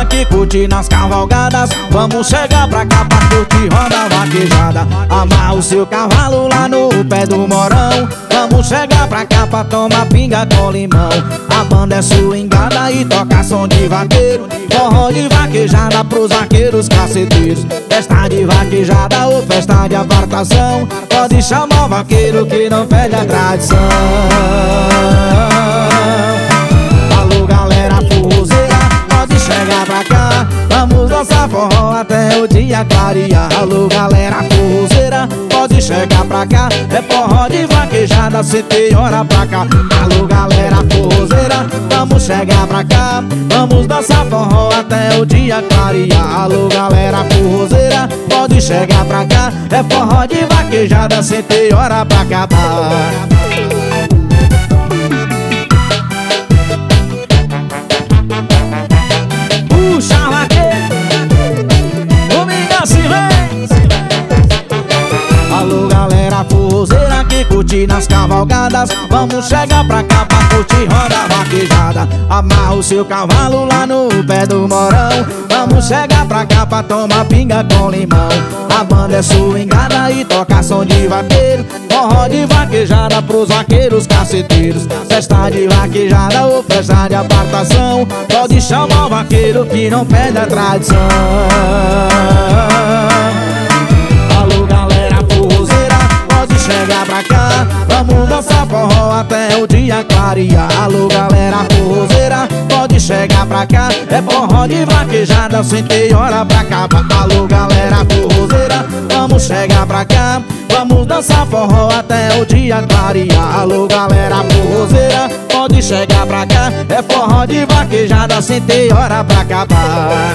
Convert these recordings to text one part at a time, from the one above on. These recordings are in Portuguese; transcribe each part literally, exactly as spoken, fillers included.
que curte nas cavalgadas. Vamos chegar pra cá pra curtir roda vaquejada. Amarra o seu cavalo lá no pé do morão. Vamos chegar pra cá pra tomar pinga com limão. A banda é swingada e toca som de vaqueiro. Forró de vaquejada pros vaqueiros caceteiros. Festa de vaquejada ou festa de apartação. Pode chamar o vaqueiro que não perde a tradição. Alô galera forrozeira, pode chegar pra cá. Vamos dançar forró até o dia clarear. Alô galera forrozeira, pode chegar pra cá. É forró de vaquejada, cê tem hora pra cá. Alô galera forrozeira, vamos chegar pra cá. Vamos dançar forró até o dia clarear. Alô galera forrozeira, pode chegar pra cá. É forró de vaquejada, cê tem hora pra acabar. Puxa vaqueiro, comigo assim vem. Alô galera forrozeira que curte nas cavalgadas. Vamos chegar pra cá pra curtir roda vaquejada. Amarra o seu cavalo lá no pé do morão. Vamos chegar pra cá pra tomar pinga com limão. A banda é swingada e toca som de vaqueiro. Forró de vaquejada pros vaqueiros caceteiros. Festa de vaquejada ou festa de apartação. Pode chamar o vaqueiro que não perde a tradição. Alô galera forrozeira, pode chegar pra cá. Vamos dançar forró até o dia clarear. Alô galera forrozeira, pode chegar pra cá. É forró de vaquejada, sem ter hora pra acabar. Alô galera forrozeira, vamos chegar pra cá. Vamos dançar forró até o dia clarear. Alô galera forrozeira, pode chegar pra cá. É forró de vaquejada, sem ter hora pra acabar.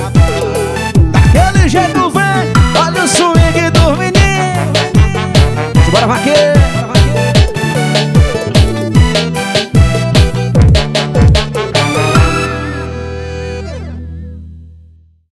Daquele jeito vem, olha o swing dos meninos. Bora vaqueiro.